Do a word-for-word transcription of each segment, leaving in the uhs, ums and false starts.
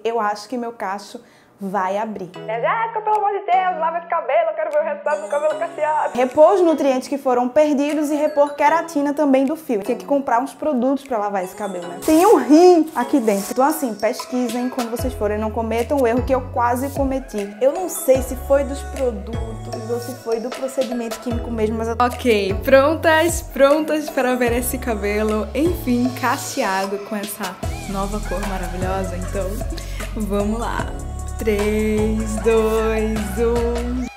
eu acho que meu cacho vai abrir. Jéssica, pelo amor de Deus, lava esse cabelo, eu quero ver o resultado do cabelo cacheado. Repor os nutrientes que foram perdidos e repor queratina também do fio. Tinha que comprar uns produtos pra lavar esse cabelo, né? Tem um rim aqui dentro. Então assim, pesquisem quando vocês forem, não cometam o erro que eu quase cometi. Eu não sei se foi dos produtos ou se foi do procedimento químico mesmo, mas eu... Ok, prontas, prontas para ver esse cabelo, enfim, cacheado com essa nova cor maravilhosa. Então, vamos lá. três, dois, um...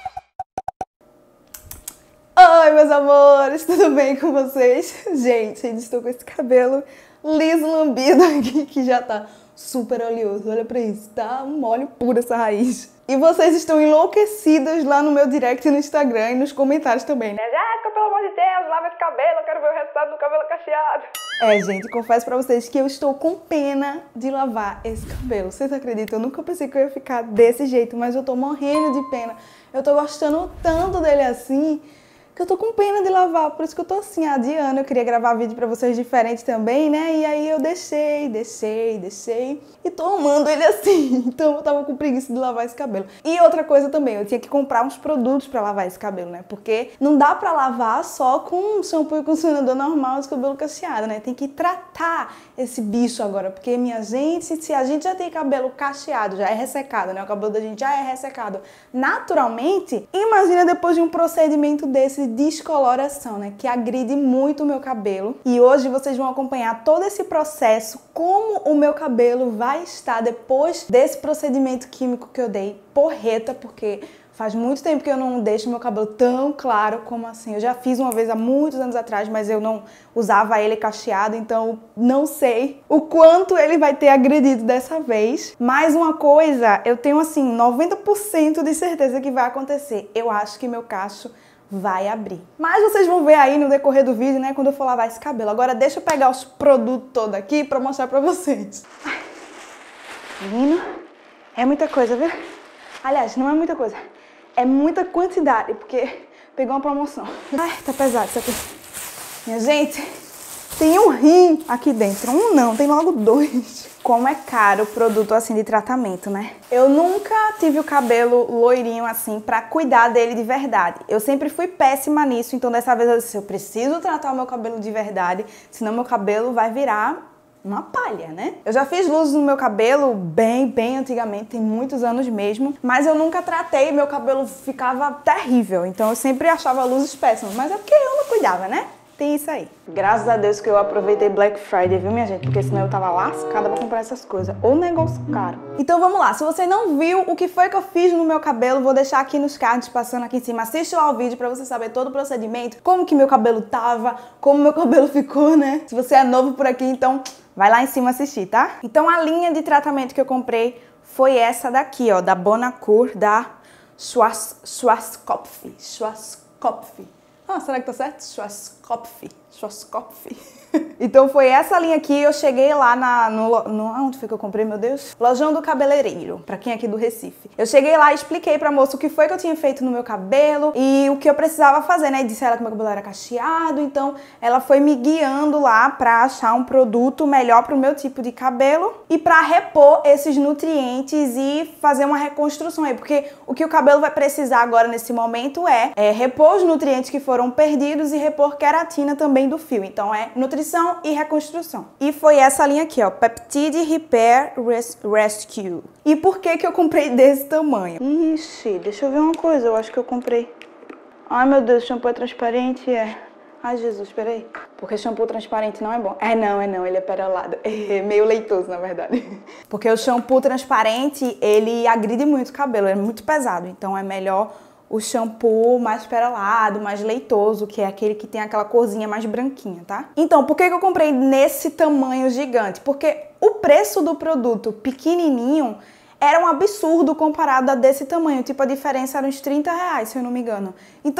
Oi, meus amores, tudo bem com vocês? Gente, ainda estou com esse cabelo liso, lambido aqui, que já tá super oleoso. Olha pra isso, tá um óleo puro essa raiz. E vocês estão enlouquecidas lá no meu direct no Instagram e nos comentários também, né? Jéssica, pelo amor de Deus, lava esse cabelo, eu quero ver o resultado do cabelo cacheado. É, gente, confesso pra vocês que eu estou com pena de lavar esse cabelo. Vocês acreditam? Eu nunca pensei que eu ia ficar desse jeito, mas eu tô morrendo de pena. Eu tô gostando tanto dele assim, que eu tô com pena de lavar, por isso que eu tô assim, adiando. Eu queria gravar vídeo pra vocês diferente também, né? E aí eu deixei, deixei, deixei. E tô amando ele assim. Então eu tava com preguiça de lavar esse cabelo. E outra coisa também, eu tinha que comprar uns produtos pra lavar esse cabelo, né? Porque não dá pra lavar só com shampoo e condicionador normal esse cabelo cacheado, né? Tem que tratar esse bicho agora. Porque, minha gente, se a gente já tem cabelo cacheado, já é ressecado, né? O cabelo da gente já é ressecado naturalmente, imagina depois de um procedimento desse, descoloração, né, que agride muito o meu cabelo. E hoje vocês vão acompanhar todo esse processo, como o meu cabelo vai estar depois desse procedimento químico que eu dei, porreta, porque faz muito tempo que eu não deixo meu cabelo tão claro como assim. Eu já fiz uma vez há muitos anos atrás, mas eu não usava ele cacheado, então não sei o quanto ele vai ter agredido dessa vez. Mais uma coisa, eu tenho assim noventa por cento de certeza que vai acontecer. Eu acho que meu cacho vai abrir. Mas vocês vão ver aí no decorrer do vídeo, né, quando eu for lavar esse cabelo. Agora deixa eu pegar os produtos todos aqui pra mostrar pra vocês. Ai, menino, é muita coisa, viu? Aliás, não é muita coisa, é muita quantidade, porque pegou uma promoção. Ai, tá pesado isso aqui. Minha gente, tem um rim aqui dentro. Um não, tem logo dois. Como é caro o produto assim de tratamento, né? Eu nunca tive o cabelo loirinho assim pra cuidar dele de verdade. Eu sempre fui péssima nisso, então dessa vez eu disse, eu preciso tratar o meu cabelo de verdade, senão meu cabelo vai virar uma palha, né? Eu já fiz luzes no meu cabelo bem, bem antigamente, tem muitos anos mesmo, mas eu nunca tratei, meu cabelo ficava terrível, então eu sempre achava luzes péssimas, mas é porque eu não cuidava, né? Tem isso aí. Graças a Deus que eu aproveitei Black Friday, viu, minha gente? Porque senão eu tava lascada pra comprar essas coisas. Ou negócio caro. Então vamos lá. Se você não viu o que foi que eu fiz no meu cabelo, vou deixar aqui nos cards, passando aqui em cima. Assiste lá o vídeo pra você saber todo o procedimento, como que meu cabelo tava, como meu cabelo ficou, né? Se você é novo por aqui, então vai lá em cima assistir, tá? Então a linha de tratamento que eu comprei foi essa daqui, ó, da Bonacure, da Schwarz, Schwarzkopf. Schwarzkopf. Ah, será que tá certo? Schwarzkopf. Schwarzkopf. Então foi essa linha aqui, eu cheguei lá na, no, no... Onde foi que eu comprei, meu Deus? Lojão do Cabeleireiro, pra quem é aqui do Recife. Eu cheguei lá e expliquei pra moça o que foi que eu tinha feito no meu cabelo e o que eu precisava fazer, né? E disse a ela que meu cabelo era cacheado, então ela foi me guiando lá pra achar um produto melhor pro meu tipo de cabelo e pra repor esses nutrientes e fazer uma reconstrução aí, porque o que o cabelo vai precisar agora nesse momento é, é repor os nutrientes que foram perdidos e repor queratina também do fio. Então é nutrição e reconstrução. E foi essa linha aqui, ó, Peptide Repair Res Rescue. E por que que eu comprei desse tamanho? Ixi, deixa eu ver uma coisa, eu acho que eu comprei... Ai, meu Deus, o shampoo é transparente, é... Ai, Jesus, peraí. Porque shampoo transparente não é bom. É não, é não, ele é perolado. É meio leitoso, na verdade. Porque o shampoo transparente, ele agride muito o cabelo, é muito pesado. Então é melhor o shampoo mais perolado, mais leitoso, que é aquele que tem aquela corzinha mais branquinha, tá? Então, por que que eu comprei nesse tamanho gigante? Porque o preço do produto pequenininho era um absurdo comparado a desse tamanho. Tipo, a diferença era uns trinta reais, se eu não me engano. Então,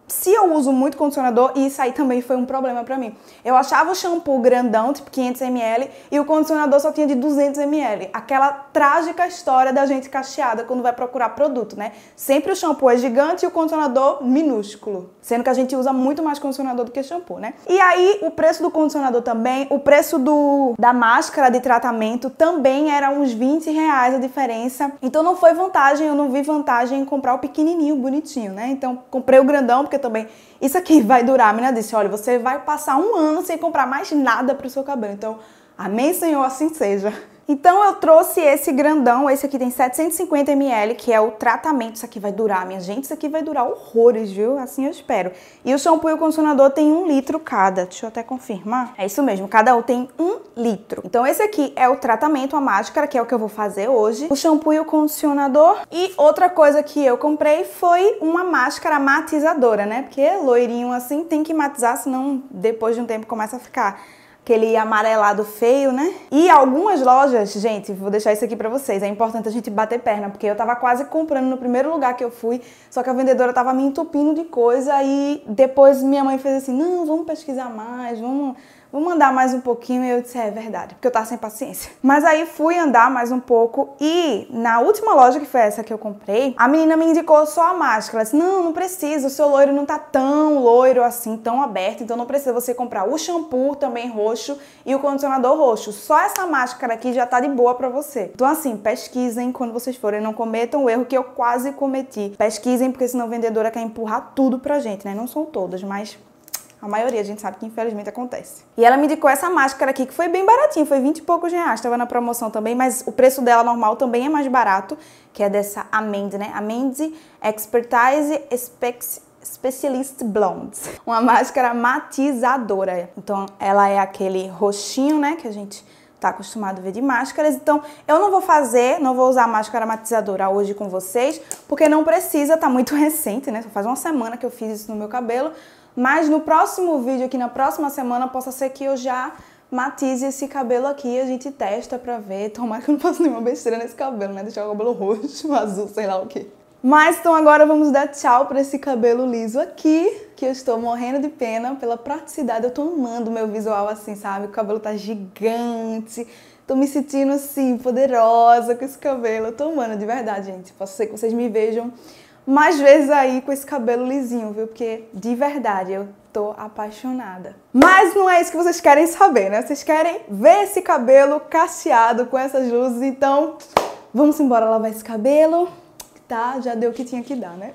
se eu uso muito condicionador, e isso aí também foi um problema pra mim. Eu achava o shampoo grandão, tipo quinhentos mililitros, e o condicionador só tinha de duzentos mililitros. Aquela trágica história da gente cacheada quando vai procurar produto, né? Sempre o shampoo é gigante e o condicionador minúsculo. Sendo que a gente usa muito mais condicionador do que shampoo, né? E aí, o preço do condicionador também, o preço do, da máscara de tratamento também era uns vinte reais a diferença. Então não foi vantagem, eu não vi vantagem em comprar o pequenininho, bonitinho, né? Então comprei o grandão, porque também isso aqui vai durar. A menina disse, olha, você vai passar um ano sem comprar mais nada pro seu cabelo. Então, amém, Senhor, assim seja. Então eu trouxe esse grandão, esse aqui tem setecentos e cinquenta mililitros, que é o tratamento. Isso aqui vai durar, minha gente, isso aqui vai durar horrores, viu? Assim eu espero. E o shampoo e o condicionador tem um litro cada. Deixa eu até confirmar. É isso mesmo, cada um tem um litro. Então esse aqui é o tratamento, a máscara, que é o que eu vou fazer hoje. O shampoo e o condicionador. E outra coisa que eu comprei foi uma máscara matizadora, né? Porque loirinho assim tem que matizar, senão depois de um tempo começa a ficar aquele amarelado feio, né? E algumas lojas, gente, vou deixar isso aqui pra vocês, é importante a gente bater perna, porque eu tava quase comprando no primeiro lugar que eu fui, só que a vendedora tava me entupindo de coisa e depois minha mãe fez assim, não, vamos pesquisar mais, vamos... Vamos andar mais um pouquinho, e eu disse, é verdade, porque eu tava sem paciência. Mas aí fui andar mais um pouco e na última loja, que foi essa que eu comprei, a menina me indicou só a máscara. Ela disse, não, não precisa, o seu loiro não tá tão loiro assim, tão aberto, então não precisa você comprar o shampoo também roxo e o condicionador roxo. Só essa máscara aqui já tá de boa pra você. Então assim, pesquisem quando vocês forem, não cometam o erro que eu quase cometi. Pesquisem, porque senão a vendedora quer empurrar tudo pra gente, né? Não são todas, mas... a maioria a gente sabe que infelizmente acontece. E ela me indicou essa máscara aqui, que foi bem baratinha, foi vinte e poucos reais, estava na promoção também, mas o preço dela normal também é mais barato, que é dessa Amende, né? Amende Expertise Specs Specialist Blondes. Uma máscara matizadora. Então ela é aquele roxinho, né, que a gente tá acostumado a ver de máscaras. Então eu não vou fazer, não vou usar a máscara matizadora hoje com vocês, porque não precisa, tá muito recente, né? Só faz uma semana que eu fiz isso no meu cabelo. Mas no próximo vídeo, aqui na próxima semana, possa ser que eu já matize esse cabelo aqui, a gente testa pra ver. Tomara que eu não faça nenhuma besteira nesse cabelo, né? Deixar o cabelo roxo, azul, sei lá o quê. Mas então agora vamos dar tchau pra esse cabelo liso aqui, que eu estou morrendo de pena pela praticidade. Eu tô amando o meu visual assim, sabe? O cabelo tá gigante. Tô me sentindo assim, poderosa com esse cabelo. Eu tô amando, de verdade, gente. Posso ser que vocês me vejam mais vezes aí com esse cabelo lisinho, viu? Porque, de verdade, eu tô apaixonada. Mas não é isso que vocês querem saber, né? Vocês querem ver esse cabelo cacheado com essas luzes, então vamos embora lavar esse cabelo, tá? Já deu o que tinha que dar, né?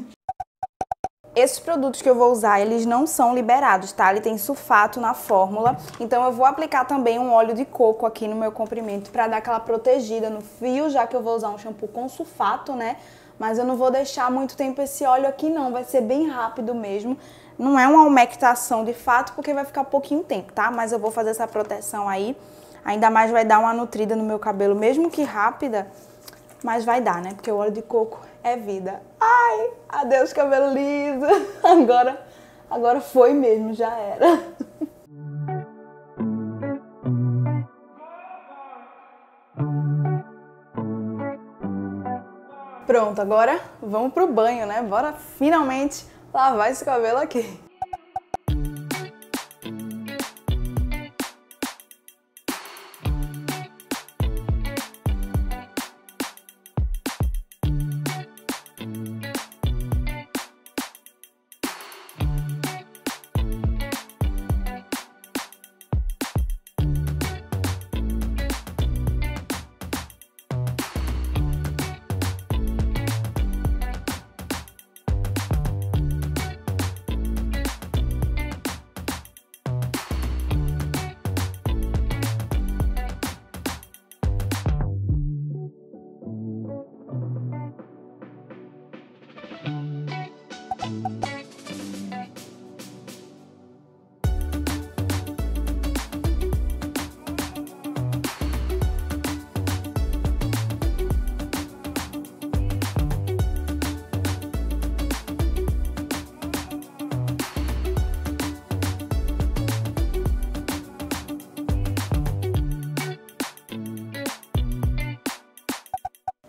Esses produtos que eu vou usar, eles não são liberados, tá? Ele tem sulfato na fórmula, então eu vou aplicar também um óleo de coco aqui no meu comprimento pra dar aquela protegida no fio, já que eu vou usar um shampoo com sulfato, né? Mas eu não vou deixar muito tempo esse óleo aqui não, vai ser bem rápido mesmo. Não é uma umectação de fato, porque vai ficar pouquinho tempo, tá? Mas eu vou fazer essa proteção aí, ainda mais vai dar uma nutrida no meu cabelo, mesmo que rápida, mas vai dar, né? Porque o óleo de coco é vida. Ai, adeus cabelo liso, agora, agora foi mesmo, já era. Pronto, agora vamos pro banho, né? Bora finalmente lavar esse cabelo aqui.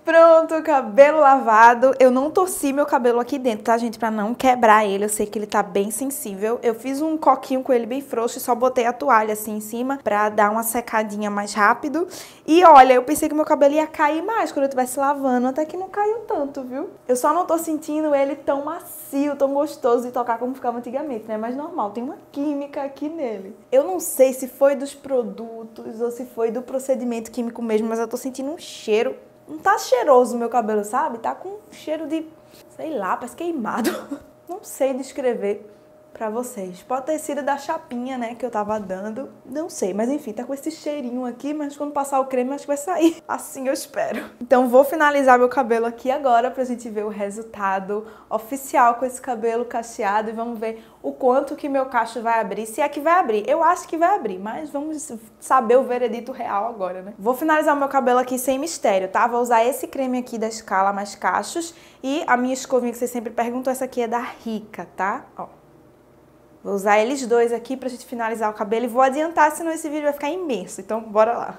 Pronto, cabelo lavado. Eu não torci meu cabelo aqui dentro, tá, gente? Pra não quebrar ele. Eu sei que ele tá bem sensível. Eu fiz um coquinho com ele bem frouxo e só botei a toalha assim em cima pra dar uma secadinha mais rápido. E olha, eu pensei que meu cabelo ia cair mais quando eu estivesse lavando. Até que não caiu tanto, viu? Eu só não tô sentindo ele tão macio, tão gostoso de tocar como ficava antigamente, né? Mas normal, tem uma química aqui nele. Eu não sei se foi dos produtos ou se foi do procedimento químico mesmo, mas eu tô sentindo um cheiro. Não tá cheiroso o meu cabelo, sabe? Tá com cheiro de, sei lá, parece queimado. Não sei descrever pra vocês. Pode ter sido da chapinha, né, que eu tava dando. Não sei, mas enfim, tá com esse cheirinho aqui, mas quando passar o creme, acho que vai sair. Assim eu espero. Então vou finalizar meu cabelo aqui agora pra gente ver o resultado oficial com esse cabelo cacheado e vamos ver o quanto que meu cacho vai abrir, se é que vai abrir. Eu acho que vai abrir, mas vamos saber o veredito real agora, né? Vou finalizar o meu cabelo aqui sem mistério, tá? Vou usar esse creme aqui da Scala Mais Cachos e a minha escovinha que vocês sempre perguntam, essa aqui é da Rica, tá? Ó. Vou usar eles dois aqui pra gente finalizar o cabelo e vou adiantar, senão esse vídeo vai ficar imenso. Então, bora lá.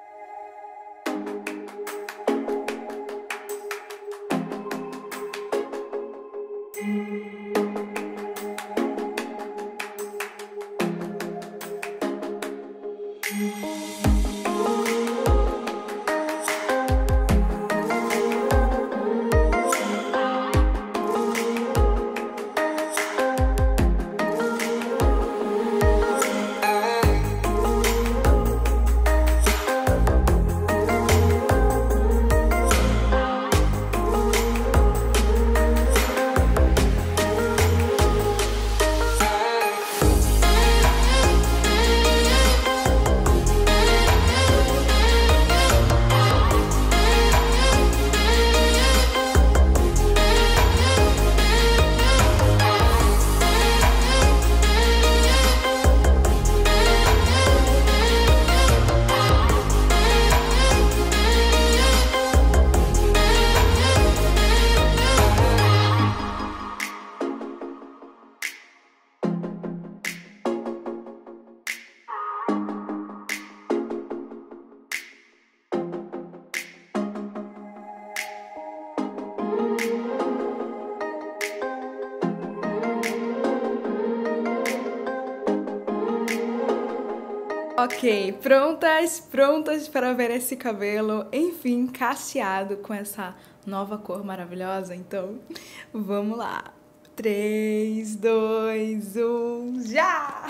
Ok, prontas, prontas para ver esse cabelo, enfim, cacheado com essa nova cor maravilhosa. Então, vamos lá. três, dois, um, já!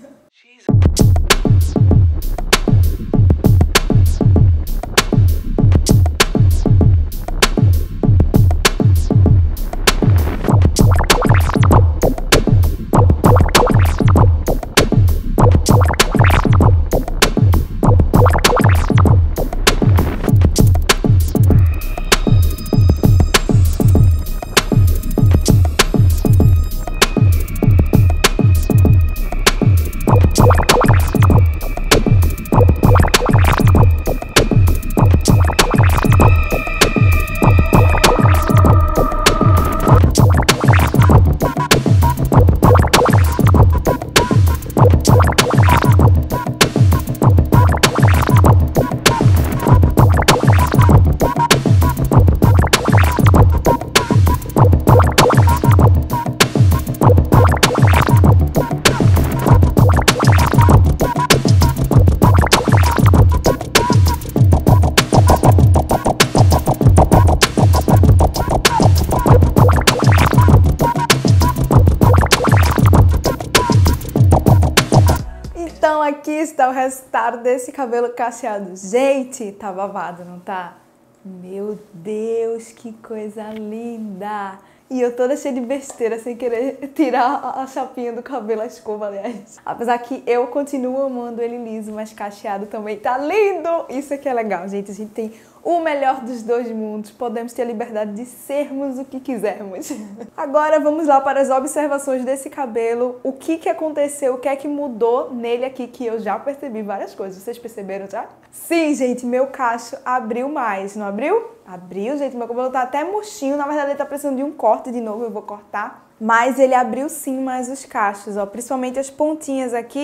Então aqui está o resultado desse cabelo cacheado. Gente, tá babado, não tá? Meu Deus, que coisa linda! E eu toda cheia de besteira, sem querer tirar a chapinha do cabelo, a escova, aliás. Apesar que eu continuo amando ele liso, mas cacheado também tá lindo! Isso aqui é legal, gente. A gente tem o melhor dos dois mundos. Podemos ter a liberdade de sermos o que quisermos. Agora vamos lá para as observações desse cabelo. O que que aconteceu, o que é que mudou nele aqui, que eu já percebi várias coisas. Vocês perceberam já? Sim, gente, meu cacho abriu mais, não abriu? Abriu, gente, meu cabelo tá até murchinho. Na verdade, ele tá precisando de um corte de novo, eu vou cortar. Mas ele abriu sim mais os cachos, ó. Principalmente as pontinhas aqui,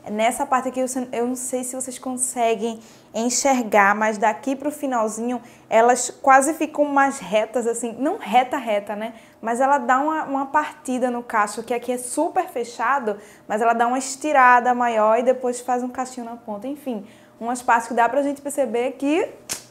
Nessa parte aqui, eu não sei se vocês conseguem enxergar, mas daqui pro finalzinho, elas quase ficam mais retas, assim, não reta, reta, né? Mas ela dá uma, uma partida no cacho, que aqui é super fechado, mas ela dá uma estirada maior e depois faz um cachinho na ponta. Enfim, umas partes que dá pra gente perceber que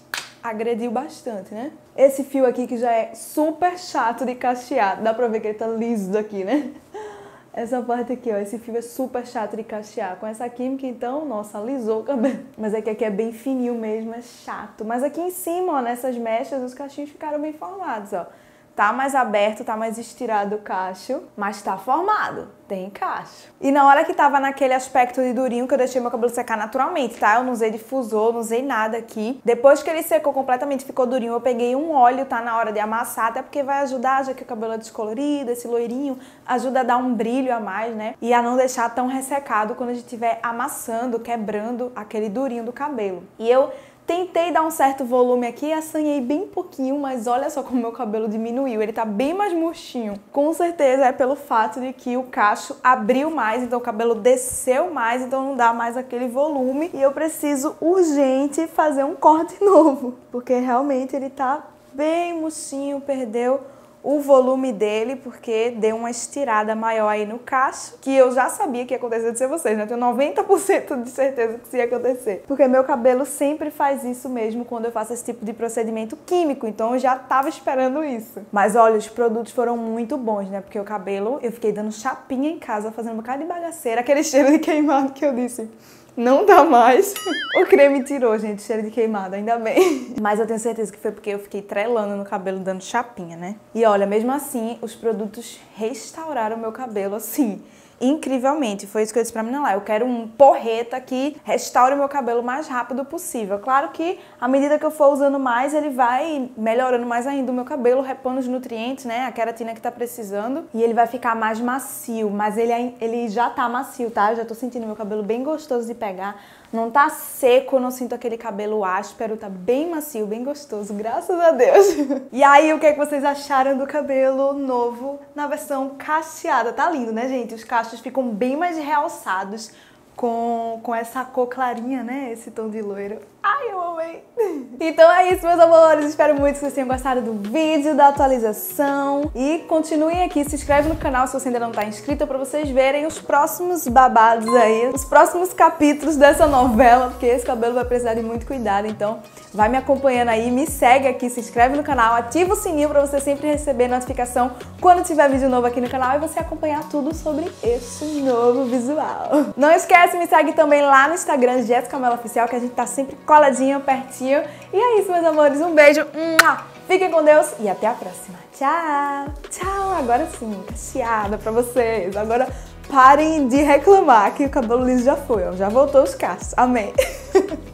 agrediu bastante, né? Esse fio aqui que já é super chato de cachear, dá pra ver que ele tá liso aqui, né? Essa parte aqui, ó, esse fio é super chato de cachear. Com essa química, então, nossa, alisou o cabelo. Mas é que aqui é bem fininho mesmo, é chato. Mas aqui em cima, ó, nessas mechas, os cachinhos ficaram bem formados, ó. Tá mais aberto, tá mais estirado o cacho, mas tá formado, tem cacho. E na hora que tava naquele aspecto de durinho, que eu deixei meu cabelo secar naturalmente, tá? Eu não usei difusor, não usei nada aqui. Depois que ele secou completamente, ficou durinho, eu peguei um óleo, tá? Na hora de amassar, até porque vai ajudar, já que o cabelo é descolorido, esse loirinho, ajuda a dar um brilho a mais, né? E a não deixar tão ressecado quando a gente estiver amassando, quebrando aquele durinho do cabelo. E eu tentei dar um certo volume aqui, assanhei bem pouquinho, mas olha só como meu cabelo diminuiu, ele tá bem mais murchinho. Com certeza é pelo fato de que o cacho abriu mais, então o cabelo desceu mais, então não dá mais aquele volume. E eu preciso urgente fazer um corte novo, porque realmente ele tá bem murchinho, perdeu o volume dele, porque deu uma estirada maior aí no cacho, que eu já sabia que ia acontecer de ser vocês, né? Eu tenho noventa por cento de certeza que isso ia acontecer. Porque meu cabelo sempre faz isso mesmo quando eu faço esse tipo de procedimento químico, então eu já tava esperando isso. Mas olha, os produtos foram muito bons, né? Porque o cabelo, eu fiquei dando chapinha em casa, fazendo um bocado de bagaceira, aquele cheiro de queimado que eu disse. Não dá mais. O creme tirou, gente, cheiro de queimado, ainda bem. Mas eu tenho certeza que foi porque eu fiquei trelando no cabelo, dando chapinha, né? E olha, mesmo assim, os produtos restauraram meu cabelo, assim, incrivelmente. Foi isso que eu disse pra menina lá. Eu quero um porreta que restaure o meu cabelo o mais rápido possível. Claro que, à medida que eu for usando mais, ele vai melhorando mais ainda o meu cabelo, repondo os nutrientes, né? A queratina que tá precisando. E ele vai ficar mais macio. Mas ele, ele já tá macio, tá? Eu já tô sentindo meu cabelo bem gostoso de pegar. Não tá seco, não sinto aquele cabelo áspero, tá bem macio, bem gostoso, graças a Deus. E aí, o que é que vocês acharam do cabelo novo na versão cacheada? Tá lindo, né, gente? Os cachos ficam bem mais realçados com, com essa cor clarinha, né? Esse tom de loiro. Ai, eu amei! Então é isso, meus amores. Espero muito que vocês tenham gostado do vídeo, da atualização. E continuem aqui, se inscreve no canal se você ainda não tá inscrito, pra vocês verem os próximos babados aí, os próximos capítulos dessa novela, porque esse cabelo vai precisar de muito cuidado. Então vai me acompanhando aí, me segue aqui, se inscreve no canal, ativa o sininho pra você sempre receber notificação quando tiver vídeo novo aqui no canal e você acompanhar tudo sobre esse novo visual. Não esquece, me segue também lá no Instagram, Jéssica Mello Oficial, que a gente tá sempre coladinho, pertinho. E é isso, meus amores. Um beijo. Fiquem com Deus e até a próxima. Tchau. Tchau. Agora sim, cacheada pra vocês. Agora parem de reclamar que o cabelo liso já foi, ó. Já voltou os cachos. Amém.